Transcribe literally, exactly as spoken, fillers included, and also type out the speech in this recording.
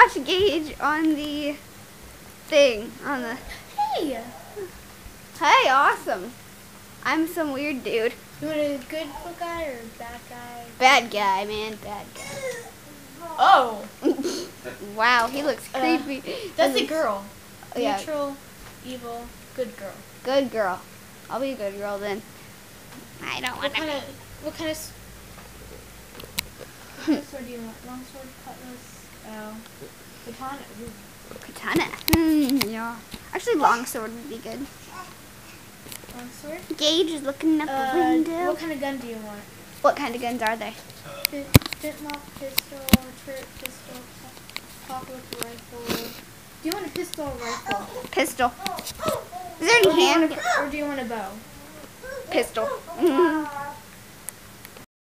watch Gage on the thing. On the. Hey. Hey, awesome. I'm some weird dude. You want a good guy or a bad guy? Bad guy, man. Bad guy. Oh. Wow, he looks Uh, creepy. That's a girl. Yeah. Neutral, evil, good girl. Good girl. I'll be a good girl then. I don't What want to kind be. of what kind of s- what kind of sword do you want? Long sword, cutlass, oh, katana. Ooh. Katana. Hmm, yeah. Actually, longsword would be good. Long sword. Gage is looking up the Uh, window. what kind of gun do you want? What kind of guns are there? Flint, flintlock pistol, turret pistol, apocalypse rifle. Do you want a pistol or rifle? Pistol. Is there Or any do you want hand? a, or do you want a bow? Pistol. Mm.